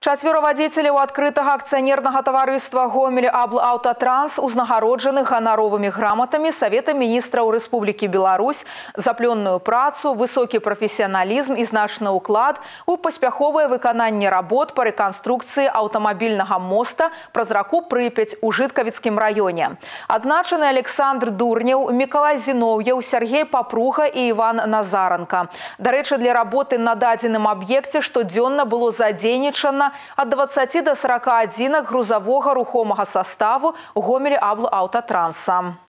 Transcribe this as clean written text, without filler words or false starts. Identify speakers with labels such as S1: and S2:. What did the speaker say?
S1: Чацвёра вадзіцеляў адкрытага акцыянернага таварыства «Гомель Аблаўтатранс» узнагароджаны ганаровымі грамотамі Совета міністраў Рэспублікі Беларусь за плённую працу, высокі прафесіяналізм і значны ўклад у паспяховае выкананне работ па рэканструкцыі аўтамабільнага моста праз раку Прыпяць у Жыткавіцкім раёне. Адзначаны Александр Дурнеў, Мікалай Зіноўеў, Сергей Папруга і Іван Назаранка. Дарэчы, для работы на дадзеным аб'екце штодзённа было задзейнічана от 20 до 40 адзінак грузового рухомого составу «Гомель Аблаўтатранса».